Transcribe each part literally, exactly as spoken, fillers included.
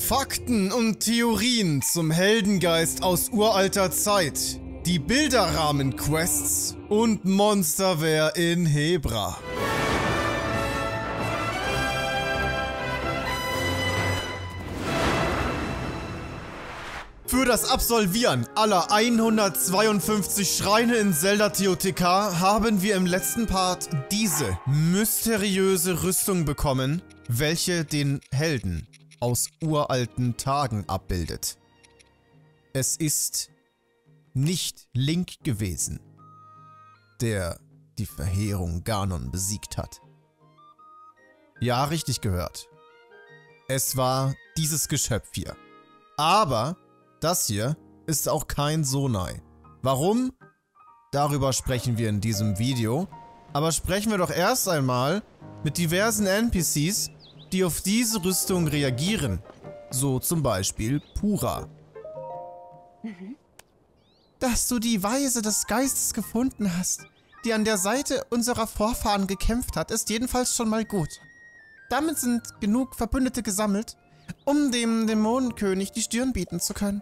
Fakten und Theorien zum Heldengeist aus uralter Zeit, die Bilderrahmen-Quests und Monsterwehr in Hebra. Für das Absolvieren aller hundertzweiundfünfzig Schreine in Zelda T O T K haben wir im letzten Part diese mysteriöse Rüstung bekommen, welche den Helden aus uralten Tagen abbildet. Es ist nicht Link gewesen, der die Verheerung Ganon besiegt hat. Ja, richtig gehört. Es war dieses Geschöpf hier. Aber das hier ist auch kein Sonai. Warum? Darüber sprechen wir in diesem Video. Aber sprechen wir doch erst einmal mit diversen N P Cs, die auf diese Rüstung reagieren. So zum Beispiel Pura. Mhm. Dass du die Weise des Geistes gefunden hast, die an der Seite unserer Vorfahren gekämpft hat, ist jedenfalls schon mal gut. Damit sind genug Verbündete gesammelt, um dem Dämonenkönig die Stirn bieten zu können.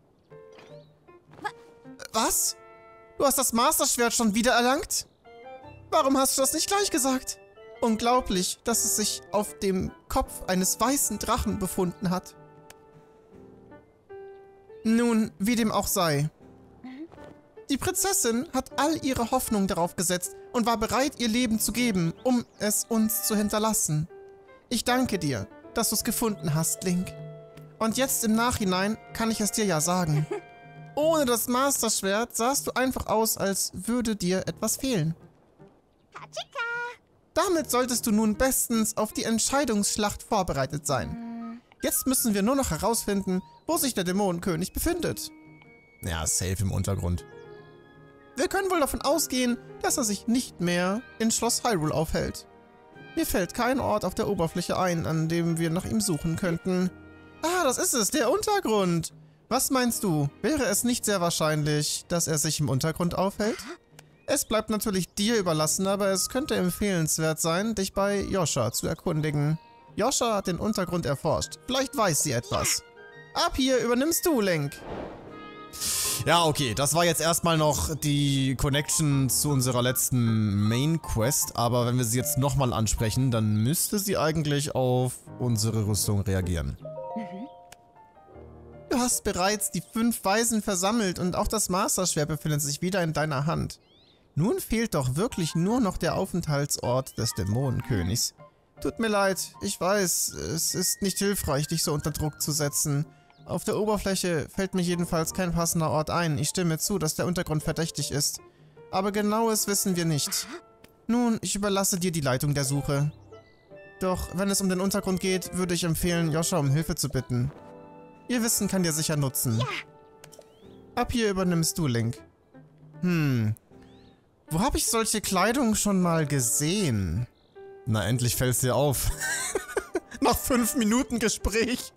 Was? Du hast das Masterschwert schon wieder erlangt? Warum hast du das nicht gleich gesagt? Unglaublich, dass es sich auf dem Kopf eines weißen Drachen befunden hat. Nun, wie dem auch sei. Die Prinzessin hat all ihre Hoffnung darauf gesetzt und war bereit, ihr Leben zu geben, um es uns zu hinterlassen. Ich danke dir, dass du es gefunden hast, Link. Und jetzt im Nachhinein kann ich es dir ja sagen. Ohne das Masterschwert sahst du einfach aus, als würde dir etwas fehlen. Damit solltest du nun bestens auf die Entscheidungsschlacht vorbereitet sein. Jetzt müssen wir nur noch herausfinden, wo sich der Dämonenkönig befindet. Ja, safe im Untergrund. Wir können wohl davon ausgehen, dass er sich nicht mehr in Schloss Hyrule aufhält. Mir fällt kein Ort auf der Oberfläche ein, an dem wir nach ihm suchen könnten. Ah, das ist es, der Untergrund. Was meinst du? Wäre es nicht sehr wahrscheinlich, dass er sich im Untergrund aufhält? Es bleibt natürlich dir überlassen, aber es könnte empfehlenswert sein, dich bei Yosha zu erkundigen. Yosha hat den Untergrund erforscht. Vielleicht weiß sie etwas. Ab hier übernimmst du, Link. Ja, okay, das war jetzt erstmal noch die Connection zu unserer letzten Main Quest, aber wenn wir sie jetzt nochmal ansprechen, dann müsste sie eigentlich auf unsere Rüstung reagieren. Mhm. Du hast bereits die fünf Weisen versammelt und auch das Masterschwert befindet sich wieder in deiner Hand. Nun fehlt doch wirklich nur noch der Aufenthaltsort des Dämonenkönigs. Tut mir leid, ich weiß, es ist nicht hilfreich, dich so unter Druck zu setzen. Auf der Oberfläche fällt mir jedenfalls kein passender Ort ein. Ich stimme zu, dass der Untergrund verdächtig ist. Aber genaues wissen wir nicht. Nun, ich überlasse dir die Leitung der Suche. Doch wenn es um den Untergrund geht, würde ich empfehlen, Yosha um Hilfe zu bitten. Ihr Wissen kann dir sicher nutzen. Ja. Ab hier übernimmst du, Link. Hm. Wo habe ich solche Kleidung schon mal gesehen? Na, endlich fällt's dir auf. Nach fünf Minuten Gespräch.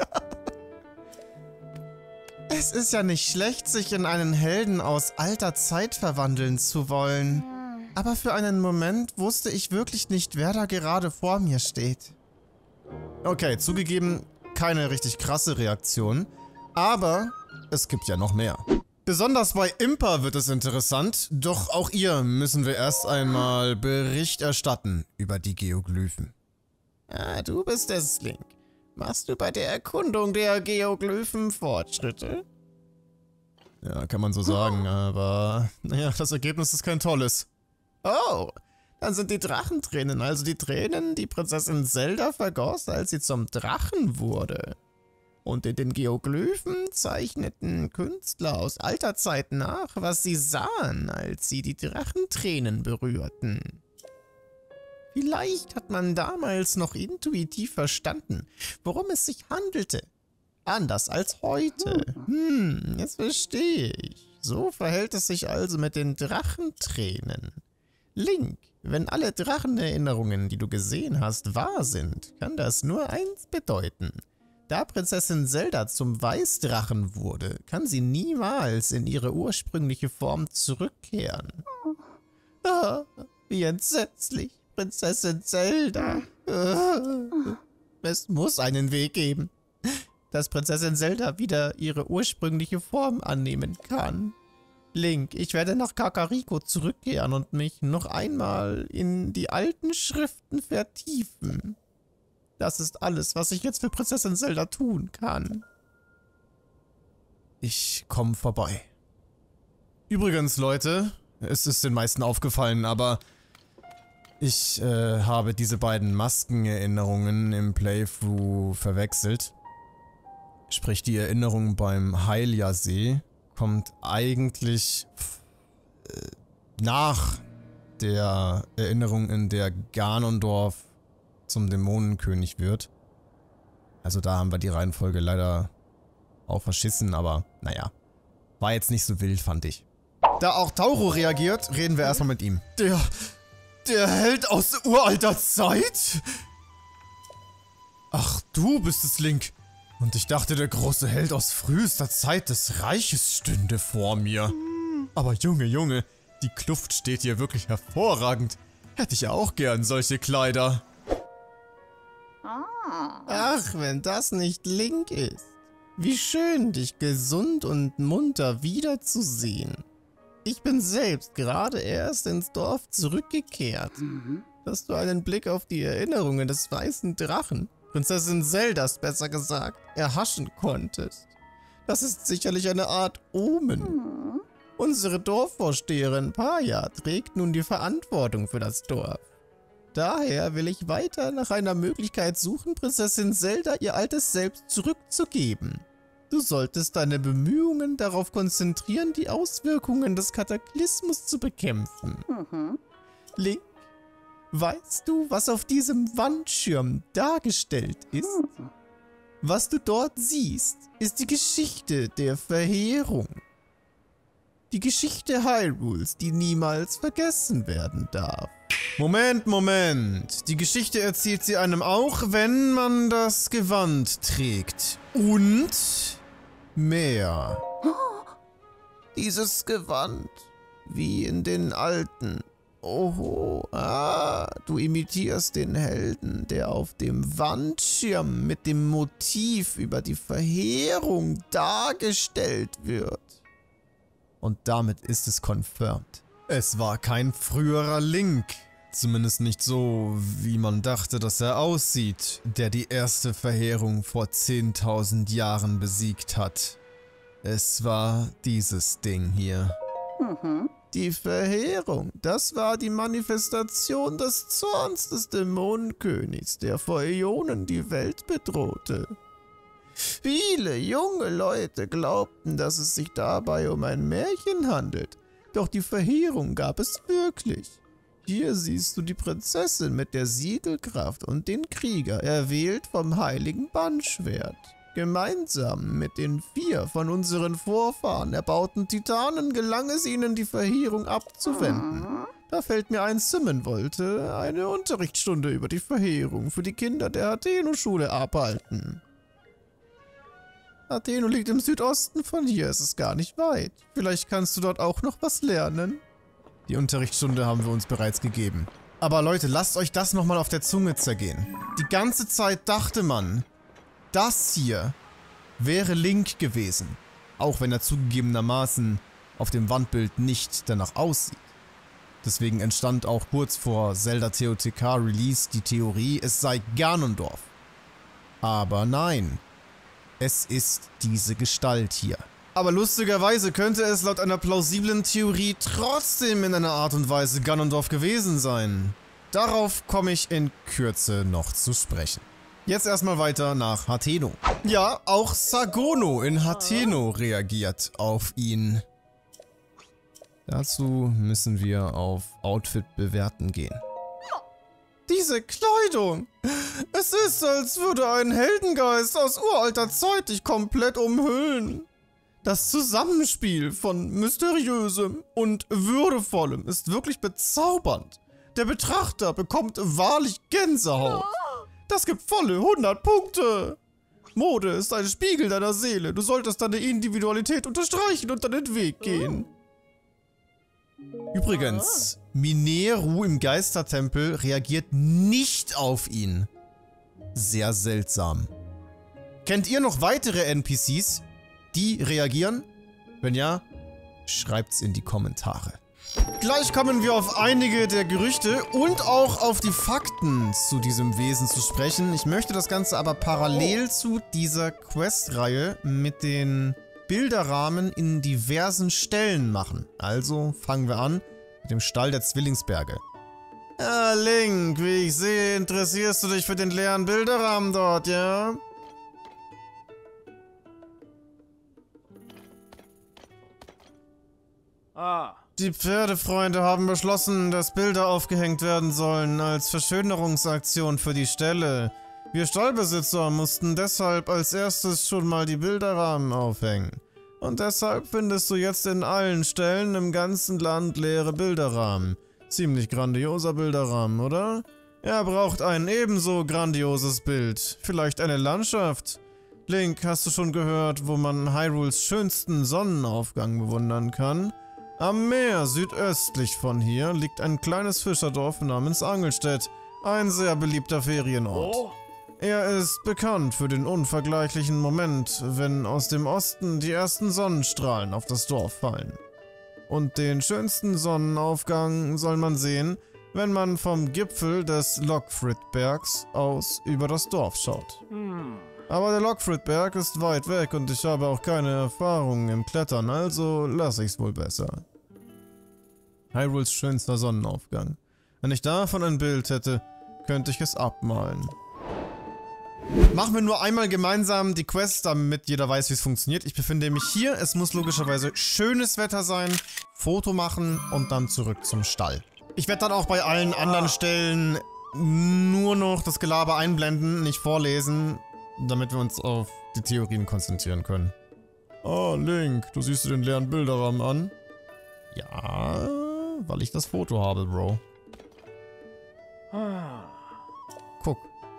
Es ist ja nicht schlecht, sich in einen Helden aus alter Zeit verwandeln zu wollen. Aber für einen Moment wusste ich wirklich nicht, wer da gerade vor mir steht. Okay, zugegeben, keine richtig krasse Reaktion, aber es gibt ja noch mehr. Besonders bei Impa wird es interessant, doch auch ihr müssen wir erst einmal Bericht erstatten über die Geoglyphen. Ah, du bist es, Link. Machst du bei der Erkundung der Geoglyphen Fortschritte? Ja, kann man so sagen, aber naja, das Ergebnis ist kein tolles. Oh, dann sind die Drachentränen also die Tränen, die Prinzessin Zelda vergoss, als sie zum Drachen wurde. Und in den Geoglyphen zeichneten Künstler aus alter Zeit nach, was sie sahen, als sie die Drachentränen berührten. Vielleicht hat man damals noch intuitiv verstanden, worum es sich handelte. Anders als heute. Hm, jetzt verstehe ich. So verhält es sich also mit den Drachentränen. Link, wenn alle Drachenerinnerungen, die du gesehen hast, wahr sind, kann das nur eins bedeuten. Da Prinzessin Zelda zum Weißdrachen wurde, kann sie niemals in ihre ursprüngliche Form zurückkehren. Ah, wie entsetzlich, Prinzessin Zelda. Ah, es muss einen Weg geben. dass Prinzessin Zelda wieder ihre ursprüngliche Form annehmen kann. Link, ich werde nach Kakariko zurückkehren und mich noch einmal in die alten Schriften vertiefen. Das ist alles, was ich jetzt für Prinzessin Zelda tun kann. Ich komme vorbei. Übrigens, Leute, es ist den meisten aufgefallen, aber ich äh, habe diese beiden Maskenerinnerungen im Playthrough verwechselt. Sprich, die Erinnerung beim Hylia-See kommt eigentlich äh, nach der Erinnerung, in der Ganondorf zum Dämonenkönig wird. Also da haben wir die Reihenfolge leider auch verschissen, aber naja, war jetzt nicht so wild, fand ich. Da auch Tauro reagiert, reden wir erstmal mit ihm. Der, der Held aus uralter Zeit? Ach, du bist es, Link. Und ich dachte, der große Held aus frühester Zeit des Reiches stünde vor mir. Aber Junge, Junge, die Kluft steht hier wirklich hervorragend. Hätte ich ja auch gern solche Kleider. Ach, wenn das nicht Link ist. Wie schön, dich gesund und munter wiederzusehen. Ich bin selbst gerade erst ins Dorf zurückgekehrt. Mhm. Dass du einen Blick auf die Erinnerungen des weißen Drachen, Prinzessin Zeldas besser gesagt, erhaschen konntest. Das ist sicherlich eine Art Omen. Mhm. Unsere Dorfvorsteherin Paya trägt nun die Verantwortung für das Dorf. Daher will ich weiter nach einer Möglichkeit suchen, Prinzessin Zelda ihr altes Selbst zurückzugeben. Du solltest deine Bemühungen darauf konzentrieren, die Auswirkungen des Kataklysmus zu bekämpfen. Mhm. Link, weißt du, was auf diesem Wandschirm dargestellt ist? Mhm. Was du dort siehst, ist die Geschichte der Verheerung. Die Geschichte Hyrules, die niemals vergessen werden darf. Moment, Moment. Die Geschichte erzählt sie einem auch, wenn man das Gewand trägt. Und mehr. Dieses Gewand, wie in den alten. Oho, ah, du imitierst den Helden, der auf dem Wandschirm mit dem Motiv über die Verheerung dargestellt wird. Und damit ist es confirmed. Es war kein früherer Link, zumindest nicht so, wie man dachte, dass er aussieht, der die erste Verheerung vor zehntausend Jahren besiegt hat. Es war dieses Ding hier. Mhm. Die Verheerung, das war die Manifestation des Zorns des Dämonenkönigs, der vor Äonen die Welt bedrohte. Viele junge Leute glaubten, dass es sich dabei um ein Märchen handelt. Doch die Verheerung gab es wirklich. Hier siehst du die Prinzessin mit der Siegelkraft und den Krieger, erwählt vom heiligen Bannschwert. Gemeinsam mit den vier von unseren Vorfahren erbauten Titanen gelang es ihnen, die Verheerung abzuwenden. Da fällt mir ein, Simon wollte eine Unterrichtsstunde über die Verheerung für die Kinder der Atheno-Schule abhalten. Atheno liegt im Südosten von hier, es ist gar nicht weit. Vielleicht kannst du dort auch noch was lernen. Die Unterrichtsstunde haben wir uns bereits gegeben. Aber Leute, lasst euch das nochmal auf der Zunge zergehen. Die ganze Zeit dachte man, das hier wäre Link gewesen. Auch wenn er zugegebenermaßen auf dem Wandbild nicht danach aussieht. Deswegen entstand auch kurz vor Zelda T O T K Release die Theorie, es sei Ganondorf. Aber nein. Es ist diese Gestalt hier. Aber lustigerweise könnte es laut einer plausiblen Theorie trotzdem in einer Art und Weise Ganondorf gewesen sein. Darauf komme ich in Kürze noch zu sprechen. Jetzt erstmal weiter nach Hateno. Ja, auch Sagono in Hateno reagiert auf ihn. Dazu müssen wir auf Outfit bewerten gehen. Diese Kleidung! Es ist, als würde ein Heldengeist aus uralter Zeit dich komplett umhüllen. Das Zusammenspiel von Mysteriösem und Würdevollem ist wirklich bezaubernd. Der Betrachter bekommt wahrlich Gänsehaut. Das gibt volle hundert Punkte. Mode ist ein Spiegel deiner Seele. Du solltest deine Individualität unterstreichen und deinen Weg gehen. Übrigens, Mineru im Geistertempel reagiert nicht auf ihn. Sehr seltsam. Kennt ihr noch weitere N P Cs, die reagieren? Wenn ja, schreibt's in die Kommentare. Gleich kommen wir auf einige der Gerüchte und auch auf die Fakten zu diesem Wesen zu sprechen. Ich möchte das Ganze aber parallel zu dieser Quest-Reihe mit den Bilderrahmen in diversen Stellen machen. Also fangen wir an mit dem Stall der Zwillingsberge. Ja, Link, wie ich sehe, interessierst du dich für den leeren Bilderrahmen dort, ja? Ah. Die Pferdefreunde haben beschlossen, dass Bilder aufgehängt werden sollen als Verschönerungsaktion für die Ställe. Wir Stallbesitzer mussten deshalb als erstes schon mal die Bilderrahmen aufhängen. Und deshalb findest du jetzt in allen Ställen im ganzen Land leere Bilderrahmen. Ziemlich grandioser Bilderrahmen, oder? Er braucht ein ebenso grandioses Bild. Vielleicht eine Landschaft? Link, hast du schon gehört, wo man Hyrules schönsten Sonnenaufgang bewundern kann? Am Meer südöstlich von hier liegt ein kleines Fischerdorf namens Angelstedt, ein sehr beliebter Ferienort. Oh. Er ist bekannt für den unvergleichlichen Moment, wenn aus dem Osten die ersten Sonnenstrahlen auf das Dorf fallen. Und den schönsten Sonnenaufgang soll man sehen, wenn man vom Gipfel des Lockfridbergs aus über das Dorf schaut. Hm. Aber der Lockfridberg ist weit weg und ich habe auch keine Erfahrung im Klettern, also lasse ich's wohl besser. Hyrules schönster Sonnenaufgang. Wenn ich davon ein Bild hätte, könnte ich es abmalen. Machen wir nur einmal gemeinsam die Quest, damit jeder weiß, wie es funktioniert. Ich befinde mich hier, es muss logischerweise schönes Wetter sein, Foto machen und dann zurück zum Stall. Ich werde dann auch bei allen anderen Stellen nur noch das Gelaber einblenden, nicht vorlesen, damit wir uns auf die Theorien konzentrieren können. Ah, Link, du siehst dir den leeren Bilderrahmen an? Ja, weil ich das Foto habe, Bro. Ah. Guck.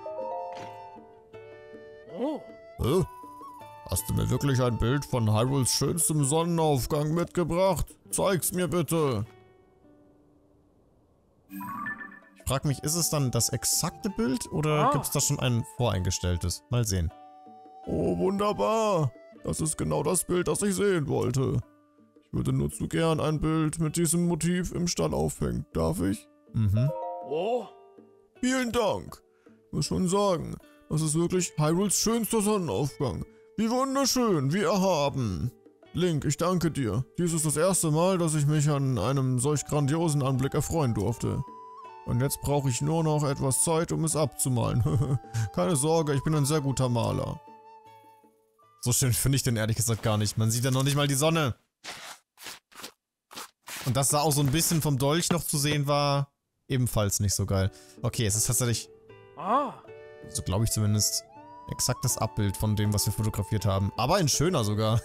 Oh. Hä? Hast du mir wirklich ein Bild von Hyrules schönstem Sonnenaufgang mitgebracht? Zeig's mir bitte. Ich frag mich, ist es dann das exakte Bild oder Ah. gibt's da schon ein voreingestelltes? Mal sehen. Oh, wunderbar. Das ist genau das Bild, das ich sehen wollte. Ich würde nur zu gern ein Bild mit diesem Motiv im Stall aufhängen. Darf ich? Mhm. Oh. Vielen Dank. Ich muss schon sagen, das ist wirklich Hyrules schönster Sonnenaufgang. Wie wunderschön, wie erhaben. Link, ich danke dir. Dies ist das erste Mal, dass ich mich an einem solch grandiosen Anblick erfreuen durfte. Und jetzt brauche ich nur noch etwas Zeit, um es abzumalen. Keine Sorge, ich bin ein sehr guter Maler. So schön finde ich den ehrlich gesagt gar nicht. Man sieht ja noch nicht mal die Sonne. Und dass da auch so ein bisschen vom Dolch noch zu sehen war, ebenfalls nicht so geil. Okay, es ist tatsächlich, Ah. so glaube ich zumindest, exakt das Abbild von dem, was wir fotografiert haben. Aber in schöner sogar.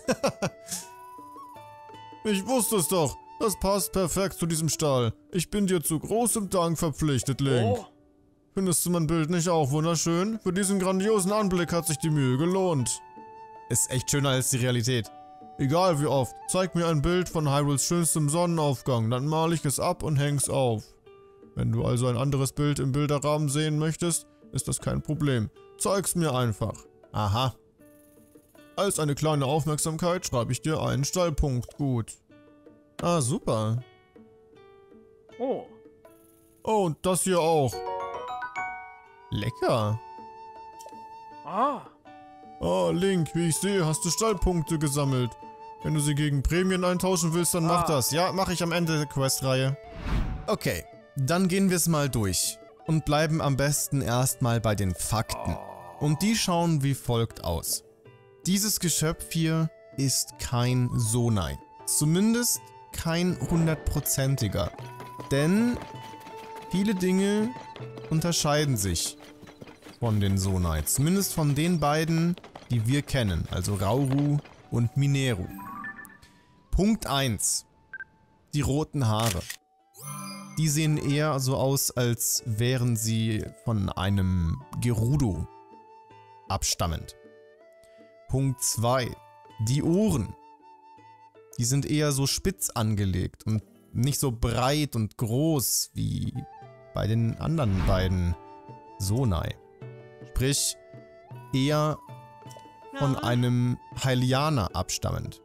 Ich wusste es doch. Das passt perfekt zu diesem Stall. Ich bin dir zu großem Dank verpflichtet, Link. Oh. Findest du mein Bild nicht auch wunderschön? Für diesen grandiosen Anblick hat sich die Mühe gelohnt. Ist echt schöner als die Realität. Egal wie oft, zeig mir ein Bild von Hyrules schönstem Sonnenaufgang, dann male ich es ab und häng's auf. Wenn du also ein anderes Bild im Bilderrahmen sehen möchtest, ist das kein Problem. Zeig's mir einfach. Aha. Als eine kleine Aufmerksamkeit schreibe ich dir einen Stallpunkt gut. Ah, super. Oh. Oh, und das hier auch. Lecker. Ah. Oh, Link, wie ich sehe, hast du Stallpunkte gesammelt. Wenn du sie gegen Prämien eintauschen willst, dann mach Ah. das. Ja, mache ich am Ende der Questreihe. Okay, dann gehen wir es mal durch. Und bleiben am besten erstmal bei den Fakten. Und die schauen wie folgt aus. Dieses Geschöpf hier ist kein Zonai. Zumindest kein hundertprozentiger. Denn viele Dinge unterscheiden sich von den Zonai. Zumindest von den beiden, die wir kennen. Also Rauru und Mineru. Punkt eins. Die roten Haare. Die sehen eher so aus, als wären sie von einem Gerudo abstammend. Punkt zwei. Die Ohren. Die sind eher so spitz angelegt und nicht so breit und groß wie bei den anderen beiden Zonai. Sprich, eher von einem Hylianer abstammend.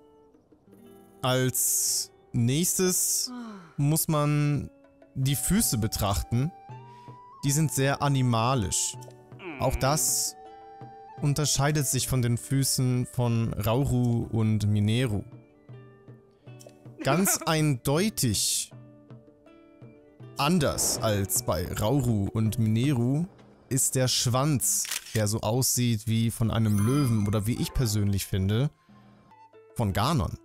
Als nächstes muss man die Füße betrachten. Die sind sehr animalisch. Auch das unterscheidet sich von den Füßen von Rauru und Mineru. Ganz eindeutig anders als bei Rauru und Mineru ist der Schwanz, der so aussieht wie von einem Löwen oder wie ich persönlich finde, von Ganon.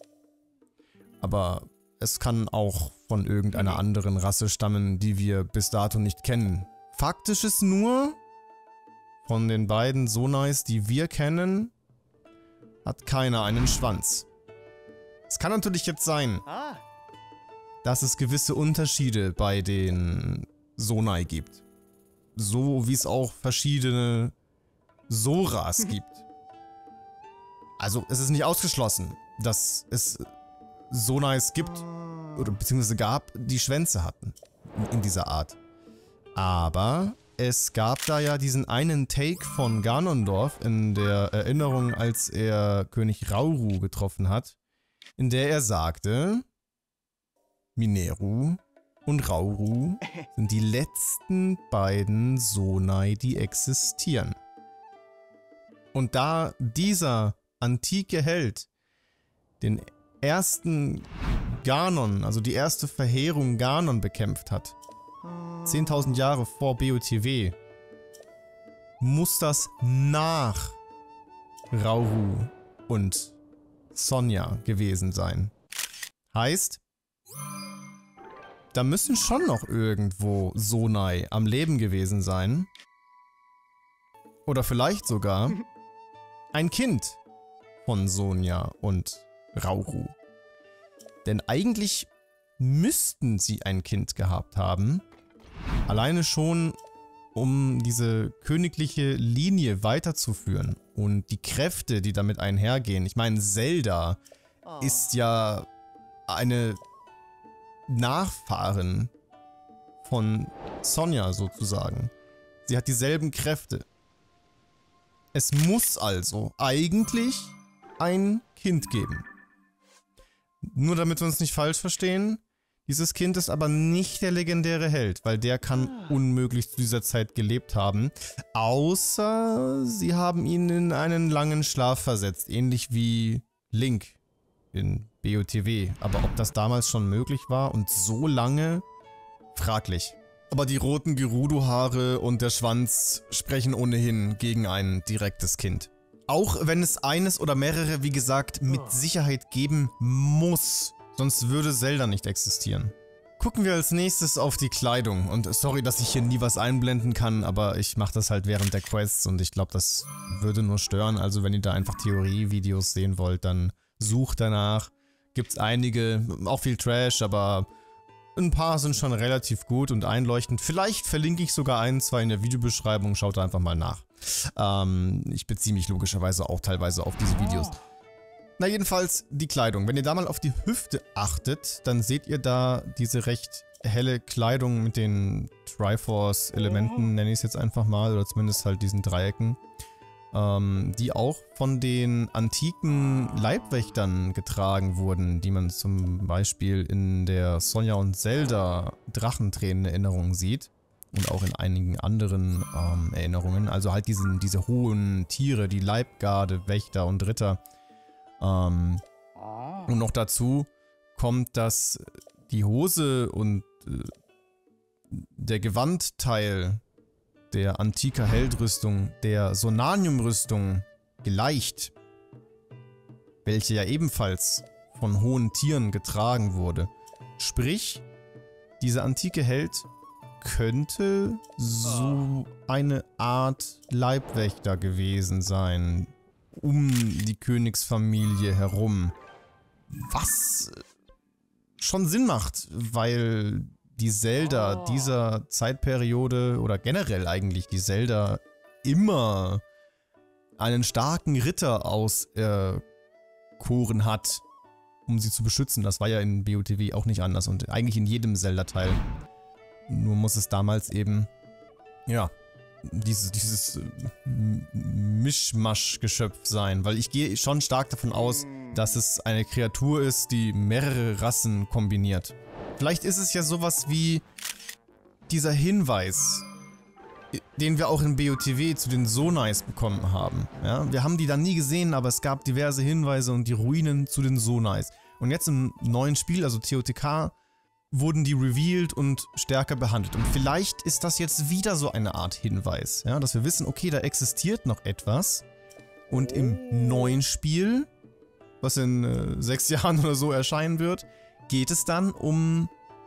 Aber es kann auch von irgendeiner anderen Rasse stammen, die wir bis dato nicht kennen. Faktisch ist nur, von den beiden Sonais, die wir kennen, hat keiner einen Schwanz. Es kann natürlich jetzt sein, dass es gewisse Unterschiede bei den Sonai gibt. So wie es auch verschiedene Soras gibt. Also es ist nicht ausgeschlossen, dass es Sonais gibt, oder beziehungsweise gab, die Schwänze hatten. In dieser Art. Aber es gab da ja diesen einen Take von Ganondorf in der Erinnerung, als er König Rauru getroffen hat, in der er sagte, Mineru und Rauru sind die letzten beiden Sonai, die existieren. Und da dieser antike Held den ersten Ganon, also die erste Verheerung Ganon bekämpft hat, zehntausend Jahre vor B O T W, muss das nach Rauru und Sonja gewesen sein. Heißt, da müssen schon noch irgendwo Sonai am Leben gewesen sein. Oder vielleicht sogar ein Kind von Sonja und Rauru. Denn eigentlich müssten sie ein Kind gehabt haben. Alleine schon, um diese königliche Linie weiterzuführen. Und die Kräfte, die damit einhergehen. Ich meine, Zelda ist ja eine Nachfahrin von Sonja sozusagen. Sie hat dieselben Kräfte. Es muss also eigentlich ein Kind geben. Nur damit wir uns nicht falsch verstehen, dieses Kind ist aber nicht der legendäre Held, weil der kann unmöglich zu dieser Zeit gelebt haben. Außer sie haben ihn in einen langen Schlaf versetzt, ähnlich wie Link in B O T W. Aber ob das damals schon möglich war und so lange, fraglich. Aber die roten Gerudo-Haare und der Schwanz sprechen ohnehin gegen ein direktes Kind. Auch wenn es eines oder mehrere, wie gesagt, mit Sicherheit geben muss. Sonst würde Zelda nicht existieren. Gucken wir als nächstes auf die Kleidung. Und sorry, dass ich hier nie was einblenden kann, aber ich mache das halt während der Quests und ich glaube, das würde nur stören. Also wenn ihr da einfach Theorie-Videos sehen wollt, dann sucht danach. Gibt's einige, auch viel Trash, aber ein paar sind schon relativ gut und einleuchtend. Vielleicht verlinke ich sogar ein, zwei in der Videobeschreibung. Schaut da einfach mal nach. Ähm, ich beziehe mich logischerweise auch teilweise auf diese Videos. Na jedenfalls die Kleidung. Wenn ihr da mal auf die Hüfte achtet, dann seht ihr da diese recht helle Kleidung mit den Triforce-Elementen, nenne ich es jetzt einfach mal, oder zumindest halt diesen Dreiecken, ähm, die auch von den antiken Leibwächtern getragen wurden, die man zum Beispiel in der Sonja und Zelda Drachentränen-Erinnerung sieht. Und auch in einigen anderen ähm, Erinnerungen. Also halt diesen, diese hohen Tiere, die Leibgarde, Wächter und Ritter. Ähm, und noch dazu kommt, dass die Hose und äh, der Gewandteil der antiker Heldrüstung, der Sonanium-Rüstung gleicht, welche ja ebenfalls von hohen Tieren getragen wurde. Sprich, dieser antike Held könnte so eine Art Leibwächter gewesen sein, um die Königsfamilie herum. Was schon Sinn macht, weil die Zelda dieser Zeitperiode oder generell eigentlich die Zelda immer einen starken Ritter auserkoren hat, um sie zu beschützen. Das war ja in B O T W auch nicht anders und eigentlich in jedem Zelda-Teil. Nur muss es damals eben, ja, dieses, dieses Mischmasch-Geschöpf sein, weil ich gehe schon stark davon aus, dass es eine Kreatur ist, die mehrere Rassen kombiniert. Vielleicht ist es ja sowas wie dieser Hinweis, den wir auch in B O T W zu den Sonais bekommen haben. Ja, wir haben die dann nie gesehen, aber es gab diverse Hinweise und die Ruinen zu den Sonais. Und jetzt im neuen Spiel, also T O T K, wurden die revealed und stärker behandelt. Und vielleicht ist das jetzt wieder so eine Art Hinweis, ja, dass wir wissen, okay, da existiert noch etwas. Und im neuen Spiel, was in äh, sechs Jahren oder so erscheinen wird, geht es dann um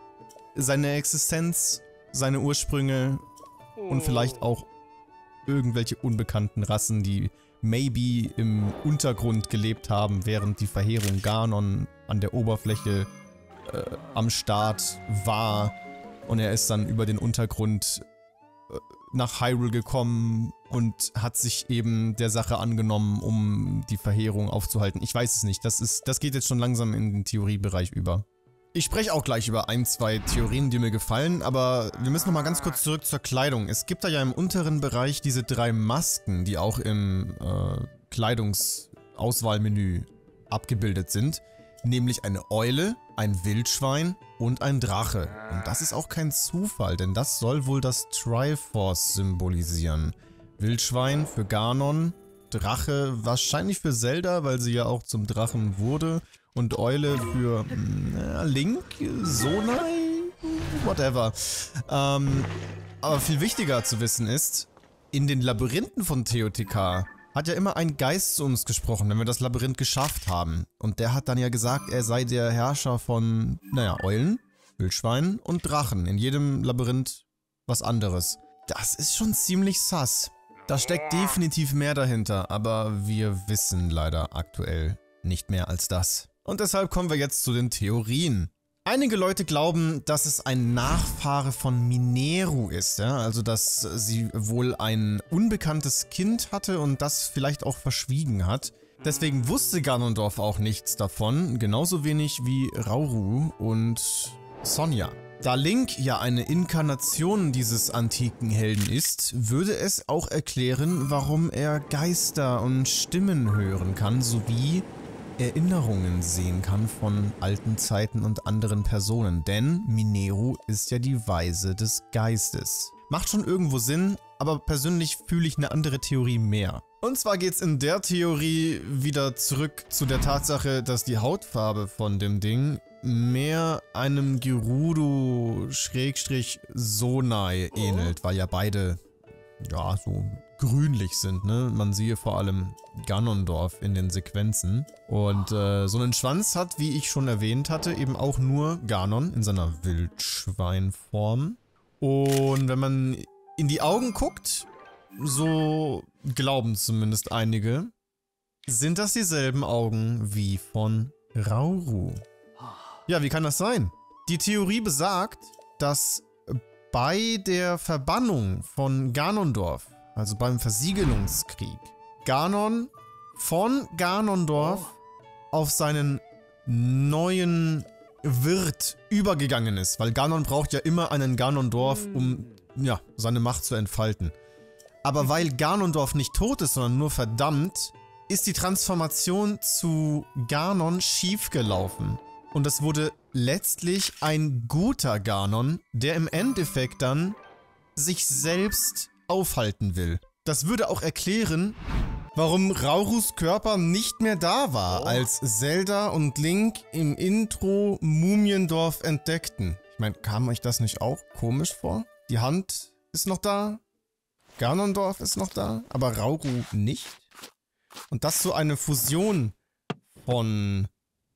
seine Existenz, seine Ursprünge und vielleicht auch irgendwelche unbekannten Rassen, die maybe im Untergrund gelebt haben, während die Verheerung Ganon an der Oberfläche äh, am Start war. Und er ist dann über den Untergrund äh, nach Hyrule gekommen und hat sich eben der Sache angenommen, um die Verheerung aufzuhalten. Ich weiß es nicht. Das ist, das geht jetzt schon langsam in den Theoriebereich über. Ich spreche auch gleich über ein, zwei Theorien, die mir gefallen, aber wir müssen noch mal ganz kurz zurück zur Kleidung. Es gibt da ja im unteren Bereich diese drei Masken, die auch im äh, Kleidungsauswahlmenü abgebildet sind. Nämlich eine Eule, ein Wildschwein und ein Drache. Und das ist auch kein Zufall, denn das soll wohl das Triforce symbolisieren. Wildschwein für Ganon, Drache wahrscheinlich für Zelda, weil sie ja auch zum Drachen wurde. Und Eule für na, Link, Sonai, whatever. Ähm, aber viel wichtiger zu wissen ist, in den Labyrinthen von T O T K hat ja immer ein Geist zu uns gesprochen, wenn wir das Labyrinth geschafft haben. Und der hat dann ja gesagt, er sei der Herrscher von, naja, Eulen, Wildschweinen und Drachen. In jedem Labyrinth was anderes. Das ist schon ziemlich sass. Da steckt definitiv mehr dahinter, aber wir wissen leider aktuell nicht mehr als das. Und deshalb kommen wir jetzt zu den Theorien. Einige Leute glauben, dass es ein Nachfahre von Mineru ist, ja? Also dass sie wohl ein unbekanntes Kind hatte und das vielleicht auch verschwiegen hat. Deswegen wusste Ganondorf auch nichts davon, genauso wenig wie Rauru und Sonja. Da Link ja eine Inkarnation dieses antiken Helden ist, würde es auch erklären, warum er Geister und Stimmen hören kann, sowie Erinnerungen sehen kann von alten Zeiten und anderen Personen, denn Mineru ist ja die Weise des Geistes. Macht schon irgendwo Sinn, aber persönlich fühle ich eine andere Theorie mehr. Und zwar geht's in der Theorie wieder zurück zu der Tatsache, dass die Hautfarbe von dem Ding mehr einem Gerudo-Sonai ähnelt, weil ja beide, ja, so grünlich sind, ne? Man sehe vor allem Ganondorf in den Sequenzen. Und äh, so einen Schwanz hat, wie ich schon erwähnt hatte, eben auch nur Ganon in seiner Wildschweinform. Und wenn man in die Augen guckt, so glauben zumindest einige, sind das dieselben Augen wie von Rauru. Ja, wie kann das sein? Die Theorie besagt, dass bei der Verbannung von Ganondorf, also beim Versiegelungskrieg, Ganon von Ganondorf auf seinen neuen Wirt übergegangen ist. Weil Ganon braucht ja immer einen Ganondorf, um ja, seine Macht zu entfalten. Aber weil Ganondorf nicht tot ist, sondern nur verdammt, ist die Transformation zu Ganon schiefgelaufen. Und es wurde letztlich ein guter Ganon, der im Endeffekt dann sich selbst aufhalten will. Das würde auch erklären, warum Raurus Körper nicht mehr da war, oh. als Zelda und Link im Intro Mumiendorf entdeckten. Ich meine, kam euch das nicht auch komisch vor? Die Hand ist noch da, Ganondorf ist noch da, aber Rauru nicht. Und dass so eine Fusion von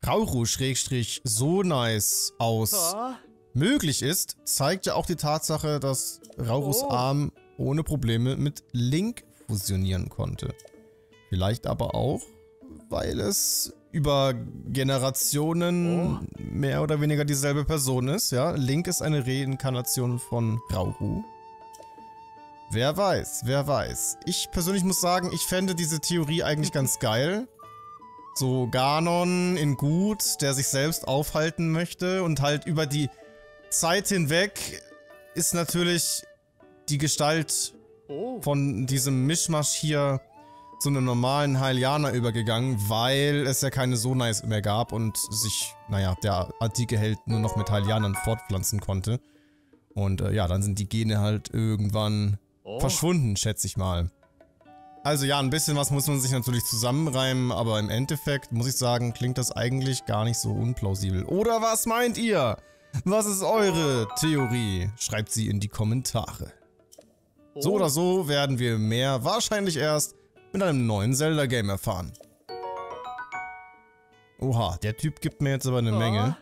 Rauru-Sonais aus möglich ist, zeigt ja auch die Tatsache, dass Raurus oh. Arm ohne Probleme mit Link fusionieren konnte. Vielleicht aber auch, weil es über Generationen oh. mehr oder weniger dieselbe Person ist. Ja, Link ist eine Reinkarnation von Rauru. Wer weiß, wer weiß. Ich persönlich muss sagen, ich fände diese Theorie eigentlich ganz geil. So Ganon in Gut, der sich selbst aufhalten möchte und halt über die Zeit hinweg ist natürlich die Gestalt Oh. von diesem Mischmasch hier zu einem normalen Hylianer übergegangen, weil es ja keine Sonais mehr gab und sich, naja, der antike Held nur noch mit Hylianern fortpflanzen konnte. Und äh, ja, dann sind die Gene halt irgendwann Oh. verschwunden, schätze ich mal. Also ja, ein bisschen was muss man sich natürlich zusammenreimen, aber im Endeffekt, muss ich sagen, klingt das eigentlich gar nicht so unplausibel. Oder was meint ihr? Was ist eure Theorie? Schreibt sie in die Kommentare. Oh. So oder so werden wir mehr wahrscheinlich erst mit einem neuen Zelda-Game erfahren. Oha, der Typ gibt mir jetzt aber eine Ah. Menge.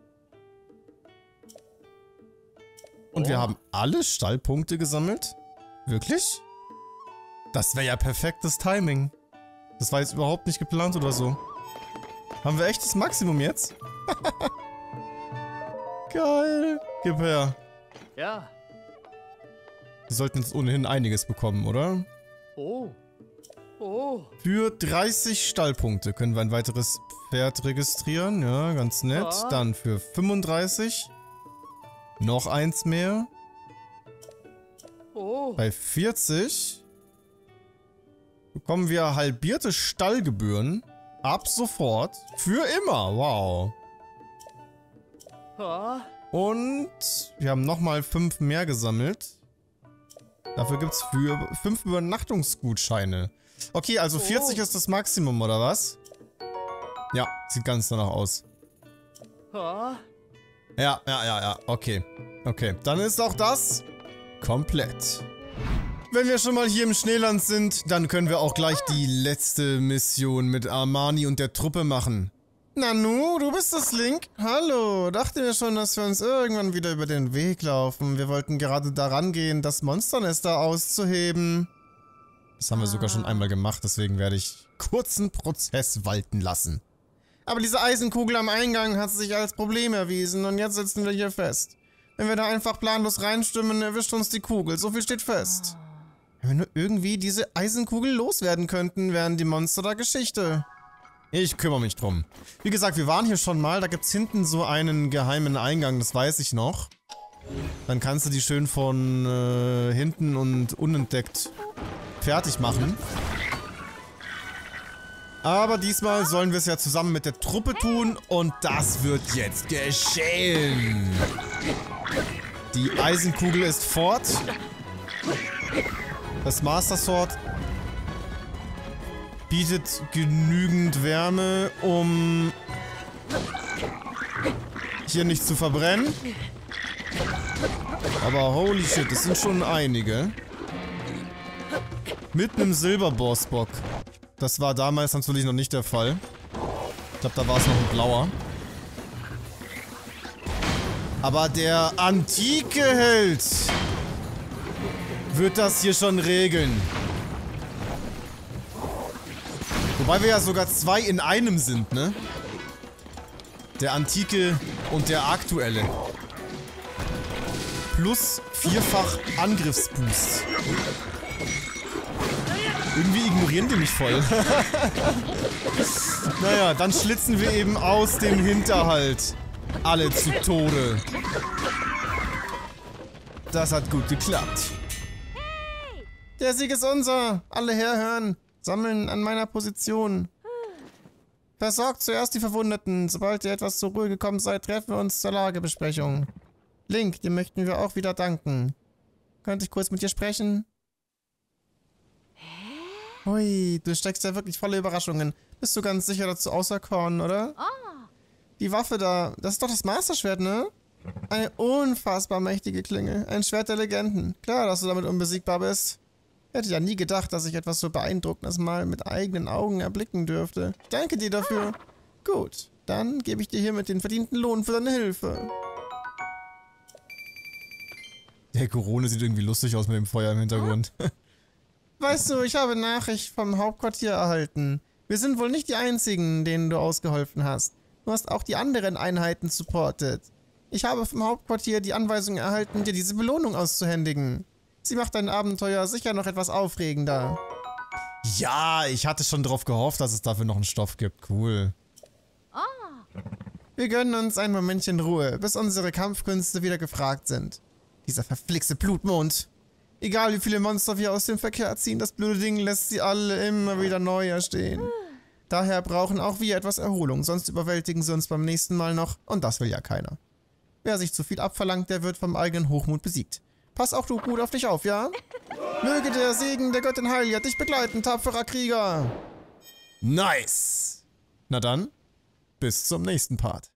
Und wir Oh. haben alle Stallpunkte gesammelt? Wirklich? Das wäre ja perfektes Timing. Das war jetzt überhaupt nicht geplant oder so. Haben wir echt das Maximum jetzt? Geil. Gib her. Ja. Wir sollten jetzt ohnehin einiges bekommen, oder? Oh. Oh. Für dreißig Stallpunkte können wir ein weiteres Pferd registrieren. Ja, ganz nett. Ah. Dann für fünfunddreißig. Noch eins mehr. Oh. Bei vierzig bekommen wir halbierte Stallgebühren. Ab sofort. Für immer. Wow. Ah. Und wir haben nochmal fünf mehr gesammelt. Dafür gibt es für fünf Übernachtungsgutscheine. Okay, also vierzig Oh. ist das Maximum, oder was? Ja, sieht ganz danach aus. Ah. Ja, ja, ja, ja. Okay. Okay, dann ist auch das komplett. Wenn wir schon mal hier im Schneeland sind, dann können wir auch gleich die letzte Mission mit Armani und der Truppe machen. Nanu, du bist es, Link? Hallo, dachte mir schon, dass wir uns irgendwann wieder über den Weg laufen. Wir wollten gerade daran gehen, das Monsternester auszuheben. Das haben wir sogar schon einmal gemacht, deswegen werde ich kurzen Prozess walten lassen. Aber diese Eisenkugel am Eingang hat sich als Problem erwiesen und jetzt sitzen wir hier fest. Wenn wir da einfach planlos reinstimmen, erwischt uns die Kugel, so viel steht fest. Wenn wir nur irgendwie diese Eisenkugel loswerden könnten, wären die Monster da Geschichte. Ich kümmere mich drum. Wie gesagt, wir waren hier schon mal. Da gibt es hinten so einen geheimen Eingang, das weiß ich noch. Dann kannst du die schön von äh, hinten und unentdeckt fertig machen. Aber diesmal sollen wir es ja zusammen mit der Truppe tun und das wird jetzt geschehen. Die Eisenkugel ist fort. Das Master Sword bietet genügend Wärme, um hier nicht zu verbrennen. Aber holy shit, das sind schon einige. Mit einem Silberbossbock. Das war damals natürlich noch nicht der Fall. Ich glaube, da war es noch ein blauer. Aber der antike Held wird das hier schon regeln. Wobei wir ja sogar zwei in einem sind, ne? Der antike und der aktuelle. Plus vierfach Angriffsboost. Irgendwie ignorieren die mich voll. Naja, dann schlitzen wir eben aus dem Hinterhalt alle zu Tode. Das hat gut geklappt. Der Sieg ist unser. Alle herhören. Sammeln an meiner Position. Versorgt zuerst die Verwundeten. Sobald ihr etwas zur Ruhe gekommen seid, treffen wir uns zur Lagebesprechung. Link, dir möchten wir auch wieder danken. Könnte ich kurz mit dir sprechen? Hui, du steckst ja wirklich voller Überraschungen. Bist du ganz sicher dazu auserkoren, oder? Die Waffe da, das ist doch das Masterschwert, ne? Eine unfassbar mächtige Klinge. Ein Schwert der Legenden. Klar, dass du damit unbesiegbar bist. Hätte ja nie gedacht, dass ich etwas so Beeindruckendes mal mit eigenen Augen erblicken dürfte. Ich danke dir dafür. Gut, dann gebe ich dir hiermit den verdienten Lohn für deine Hilfe. Der Corona sieht irgendwie lustig aus mit dem Feuer im Hintergrund. Weißt du, ich habe Nachricht vom Hauptquartier erhalten. Wir sind wohl nicht die einzigen, denen du ausgeholfen hast. Du hast auch die anderen Einheiten supportet. Ich habe vom Hauptquartier die Anweisung erhalten, dir diese Belohnung auszuhändigen. Sie macht dein Abenteuer sicher noch etwas aufregender. Ja, ich hatte schon drauf gehofft, dass es dafür noch einen Stoff gibt. Cool. Wir gönnen uns ein Momentchen Ruhe, bis unsere Kampfkünste wieder gefragt sind. Dieser verflixte Blutmond. Egal wie viele Monster wir aus dem Verkehr ziehen, das blöde Ding lässt sie alle immer wieder neu erstehen. Daher brauchen auch wir etwas Erholung, sonst überwältigen sie uns beim nächsten Mal noch und das will ja keiner. Wer sich zu viel abverlangt, der wird vom eigenen Hochmut besiegt. Pass auch du gut auf dich auf, ja? Möge der Segen der Göttin Hylia dich begleiten, tapferer Krieger! Nice! Na dann, bis zum nächsten Part.